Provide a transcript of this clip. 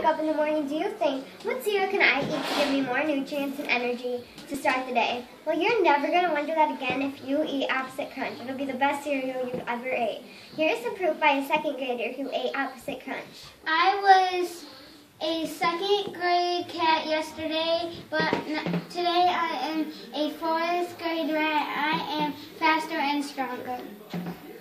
wake up in the morning, do you think, what cereal can I eat to give me more nutrients and energy to start the day? Well, you're never going to wonder that again if you eat Opposite Crunch. It'll be the best cereal you've ever ate. Here's the proof by a second grader who ate Opposite Crunch. I was a second grade cat yesterday, but today I am a fourth grade rat. I am faster and stronger.